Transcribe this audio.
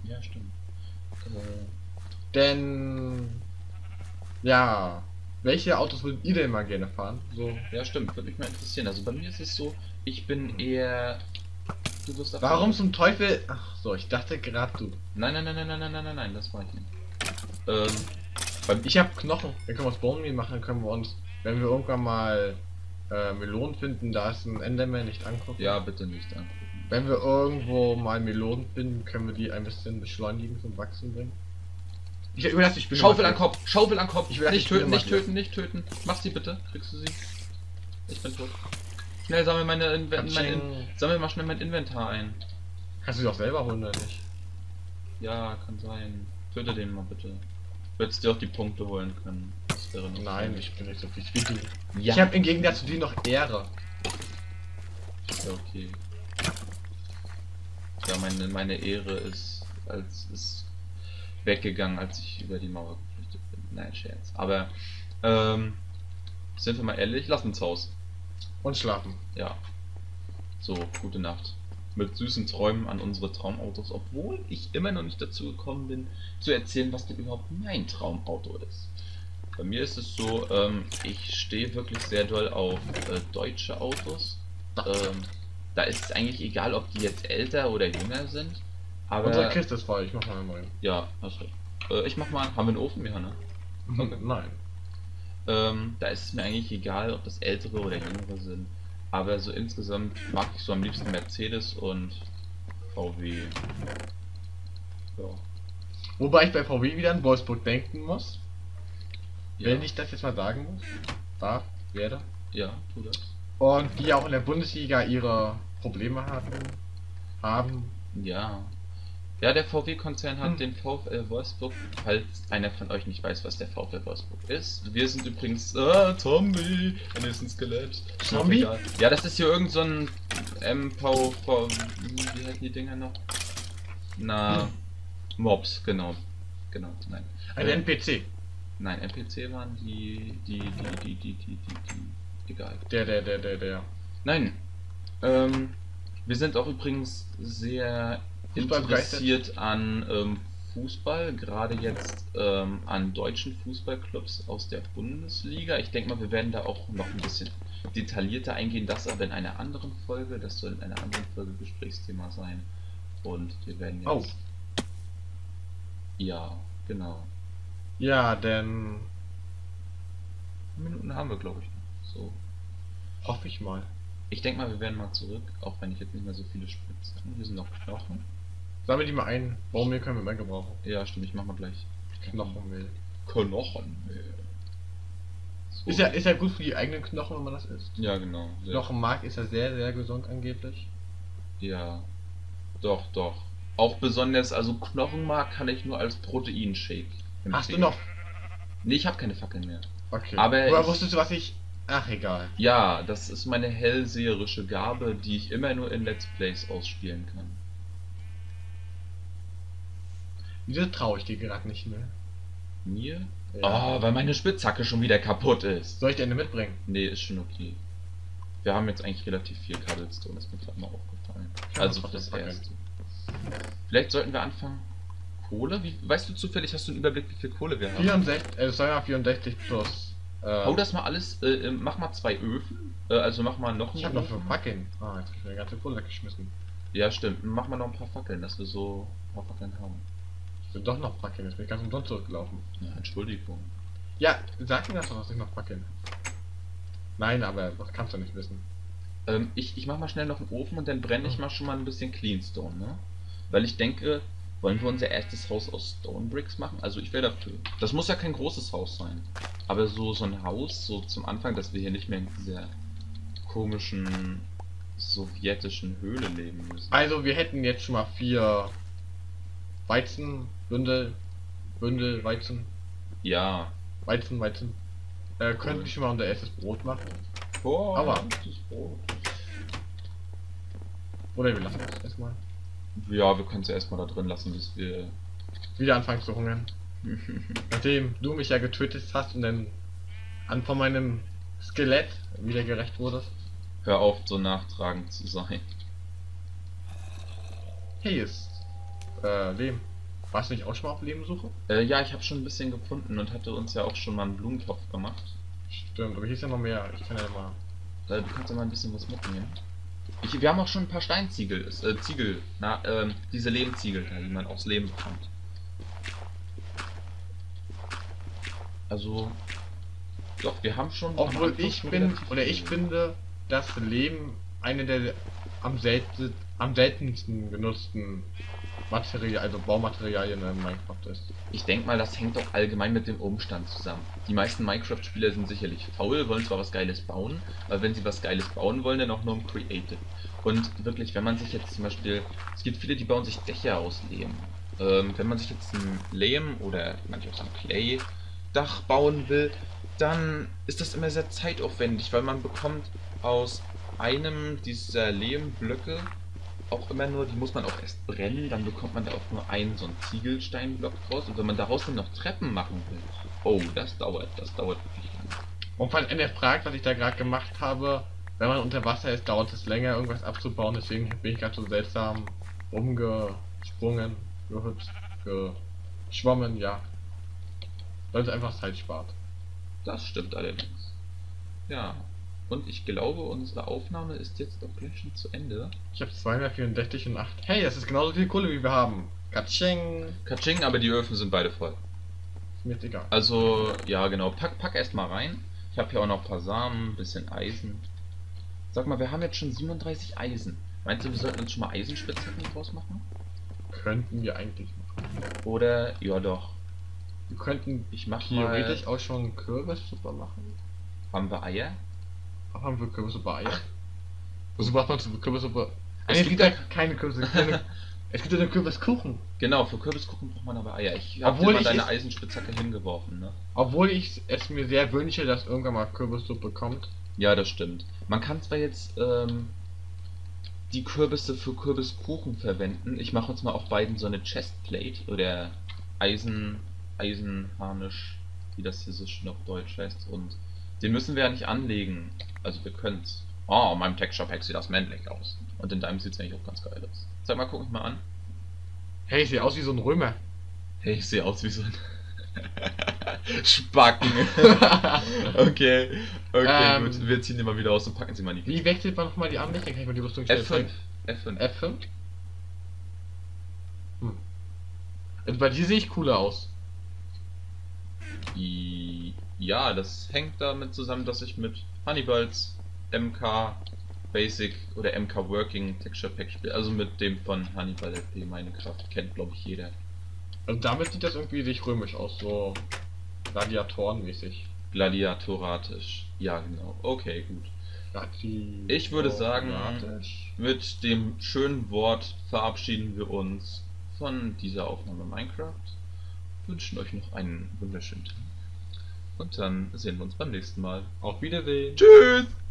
Ja, stimmt. Denn, ja, welche Autos würdet ihr denn mal gerne fahren? So, Ja, stimmt. Würde mich mal interessieren. Also bei mir ist es so, ich bin eher. Du wirst davon warum aus. zum Teufel? Ach so, ich dachte gerade du. Nein, nein, nein, nein, nein, nein, nein, nein, nein, das war ich nicht. Beim. Ich habe Knochen. Dann können wir aus Bone Meal machen, dann können wir uns, wenn wir irgendwann mal Melonen finden, da ist ein Enderman, nicht angucken. Ja, bitte nicht angucken. Wenn wir irgendwo mal Melonen finden, können wir die ein bisschen beschleunigen, zum Wachsen bringen. Ich überlasse die Spinne. Schaufel an Kopf, Schaufel an Kopf. Ich will Nicht die Spinne töten, nicht markieren. töten, nicht töten. Mach sie bitte. Kriegst du sie? Ich bin tot. Schnell sammel sammel mal schnell mein Inventar ein. Kannst du die auch selber holen oder nicht? Ja, kann sein. Töte den mal bitte. Würdest dir auch die Punkte holen können. Das wäre noch Nein, schön. ich bin nicht so viel wie du. Ja. Ich habe im Gegensatz zu dir noch Ehre. Ja, okay. Ja, meine Ehre ist weggegangen, als ich über die Mauer geflüchtet bin. Nein, Scherz. Aber, sind wir mal ehrlich, lass ins Haus. Und schlafen. Ja. So, gute Nacht. Mit süßen Träumen an unsere Traumautos, obwohl ich immer noch nicht dazu gekommen bin, zu erzählen, was denn überhaupt mein Traumauto ist. Bei mir ist es so, ich stehe wirklich sehr doll auf deutsche Autos. Da ist es eigentlich egal, ob die jetzt älter oder jünger sind. Aber Unsere Kiste ist voll, ich mach mal einen neuen. ja, hast recht. Ich mach mal, haben wir einen Ofen? Ja, ne? Nein. Da ist es mir eigentlich egal, ob das ältere oder jüngere sind. Aber so insgesamt mag ich so am liebsten Mercedes und VW. Ja. Wobei ich bei VW wieder an Wolfsburg denken muss. Ja, Wenn ich das jetzt mal sagen muss. Darf, werde. ja, tu das. Und die auch in der Bundesliga ihre Probleme haben. Ja. Ja, der VW-Konzern hat den VfL Wolfsburg, falls einer von euch nicht weiß, was der VfL Wolfsburg ist. Wir sind übrigens, Zombie, und ist ein Skelett. Zombie? Egal. Ja, das ist hier irgend so ein wie heißen die Dinger noch? Na, Mobs, genau. Genau, nein. Ein NPC. Nein, NPC waren egal. Der. Nein, wir sind auch übrigens sehr Fußball interessiert an Fußball, gerade jetzt an deutschen Fußballclubs aus der Bundesliga. Ich denke mal, wir werden da auch noch ein bisschen detaillierter eingehen, das aber in einer anderen Folge. Das soll in einer anderen Folge Gesprächsthema sein. Und wir werden jetzt. Oh. Ja, genau. Ja, denn. Minuten haben wir, glaube ich, noch. So. Hoffe ich mal. Ich denke mal, wir werden mal zurück, auch wenn ich jetzt nicht mehr so viele Spitzen. Hier sind noch Knochen. Sammel die mal ein. Baummehl können wir mehr gebrauchen. Ja, stimmt, ich mach mal gleich. Knochenmehl. Knochenmehl. So. Ist ja gut für die eigenen Knochen, wenn man das isst. Ja, genau. Sehr. Knochenmark ist ja sehr, sehr gesund angeblich. Ja. Doch, doch. Auch besonders, also Knochenmark kann ich nur als Proteinshake empfehlen. Hast du noch? Nee, ich habe keine Fackeln mehr. Okay. Aber Woher ich- wusstest du, was ich. Ach, egal. Ja, das ist meine hellseherische Gabe, die ich immer nur in Let's Plays ausspielen kann. Wieso traue ich dir gerade nicht mehr? Mir? Ja. Oh, weil meine Spitzhacke schon wieder kaputt ist. Soll ich dir eine mitbringen? Nee, ist schon okay. Wir haben jetzt eigentlich relativ viel Cobblestone, ist mir gerade mal aufgefallen. Ja, Also trotzdem das Fackeln. erste. Vielleicht sollten wir anfangen. Kohle? Weißt du zufällig, hast du einen Überblick, wie viel Kohle wir haben? 64, es soll ja 64 plus. Hau das mal alles, mach mal 2 Öfen. Also mach mal noch einen Ich habe noch Ofen. 5 Fackeln. Ah, jetzt hab ich meine ganze Kohle weggeschmissen. Ja, stimmt. Mach mal noch ein paar Fackeln, dass wir so ein paar Fackeln haben. Ich will doch noch Fackeln, jetzt bin ich ganz umsonst zurückgelaufen. Ja, Entschuldigung. Ja, sag mir das doch, dass ich noch Fackeln. Nein, aber das kannst du nicht wissen. Ich mach mal schnell noch einen Ofen und dann brenne ich mal schon mal ein bisschen Cleanstone, ne? Weil ich denke, wollen wir unser erstes Haus aus Stone Bricks machen? Also ich wäre dafür. Das muss ja kein großes Haus sein. Aber so ein Haus, so zum Anfang, dass wir hier nicht mehr in dieser komischen sowjetischen Höhle leben müssen. Also, wir hätten jetzt schon mal 4 Weizen, Bündel, Weizen. Ja. Weizen. Könnten wir schon mal unser erstes Brot machen? Oh, Aua. das Brot. Oder wir lassen es erstmal. Ja, wir können es ja erstmal da drin lassen, bis wir. Wieder anfangen zu hungern. Nachdem du mich ja getötet hast und dann von meinem Skelett wieder gerecht wurdest. Hör auf, so nachtragend zu sein. Hey, ist Lehm. Warst du nicht auch schon mal auf Lebensuche? Ja, ich habe schon ein bisschen gefunden und hatte uns ja auch schon mal einen Blumentopf gemacht. Stimmt, aber hier ist ja noch mehr. Ich kann ja mal. Du kannst ja mal ein bisschen was mitnehmen. Wir haben auch schon ein paar Steinziegel, diese Lehmziegel, die man aus Lehm bekommt. Also, doch, wir haben schon. Obwohl am Anfang ich schon bin, relativ oder ich viel. finde, dass Lehm eine der am seltensten genutzten Material, also Baumaterialien in Minecraft ist. Ich denke mal, das hängt doch allgemein mit dem Umstand zusammen. Die meisten Minecraft-Spieler sind sicherlich faul, wollen zwar was Geiles bauen, aber wenn sie was Geiles bauen wollen, dann auch nur im Creative. Und wirklich, wenn man sich jetzt zum Beispiel, es gibt viele, die bauen sich Dächer aus Lehm. Wenn man sich jetzt ein Lehm oder manche auch ein Clay-Dach bauen will, dann ist das immer sehr zeitaufwendig, weil man bekommt aus einem dieser Lehmblöcke auch immer nur, die muss man auch erst brennen, dann bekommt man da auch nur einen so einen Ziegelsteinblock raus. Und wenn man daraus dann noch Treppen machen will, oh, das dauert wirklich lange. Und falls einer fragt, was ich da gerade gemacht habe, wenn man unter Wasser ist, dauert es länger, irgendwas abzubauen, deswegen bin ich gerade so seltsam rumgesprungen, gehüpft, geschwommen, ja. Weil es einfach Zeit spart. Das stimmt allerdings. Ja, und ich glaube, unsere Aufnahme ist jetzt auch gleich schon zu Ende. Ich habe 264 und 8. Hey, das ist genauso viel Kohle wie wir haben. Katsching! Katsching, aber die Öfen sind beide voll. Ist mir jetzt egal. Also, ja genau, pack erst mal rein. Ich habe hier auch noch ein paar Samen, ein bisschen Eisen. Sag mal, wir haben jetzt schon 37 Eisen. Meinst du, wir sollten uns schon mal Eisenspitzhacken draus machen? Könnten wir eigentlich machen. Oder, ja doch, Wir könnten ich mach theoretisch mal, auch schon Kürbissuppe machen. haben wir Eier? Aber haben wir Kürbissuppe Eier? Wozu macht man zur Kürbissuppe? Es Es gibt gibt ja keine Kürbissuppe. Es gibt ja nur Kürbiskuchen. Genau, für Kürbiskuchen braucht man aber Eier. Ich hab dir Obwohl mal ich deine es- Eisenspitzhacke hingeworfen, ne? Obwohl ich es mir sehr wünsche, dass irgendwann mal Kürbissuppe kommt. Ja, das stimmt. Man kann zwar jetzt die Kürbisse für Kürbiskuchen verwenden. Ich mache uns mal auf beiden so eine Chestplate oder Eisenharnisch, wie das hier so schön auf Deutsch heißt. Und den müssen wir ja nicht anlegen. Also wir können's. Oh, in meinem Texture Pack sieht das männlich aus. Und in deinem sieht's eigentlich auch ganz geil aus. Sag mal, guck mich mal an. Hey, ich sehe aus wie so ein Römer. Hey, ich sehe aus wie so ein Spacken. Okay, gut. Wir ziehen den mal wieder aus und packen sie mal in die Wie wechselt man nochmal die Ansicht? Dann kann ich mal die Rüstung schnell F5. zeigen. F5. F5? Also bei dir sehe ich cooler aus. Ja, das hängt damit zusammen, dass ich mit Hannibals MK Basic oder MK Working Texture Pack spiele. Also mit dem von Hannibal LP Minecraft. Kennt, glaube ich, jeder. Also damit sieht das irgendwie sich römisch aus, so Gladiatorenmäßig. Gladiatoratisch. Ja, genau. Okay, gut. Ich würde sagen, Gladiatorisch. mit dem schönen Wort verabschieden wir uns von dieser Aufnahme Minecraft. Wünschen euch noch einen wunderschönen Tag. Und dann sehen wir uns beim nächsten Mal. Auf Wiedersehen. Tschüss!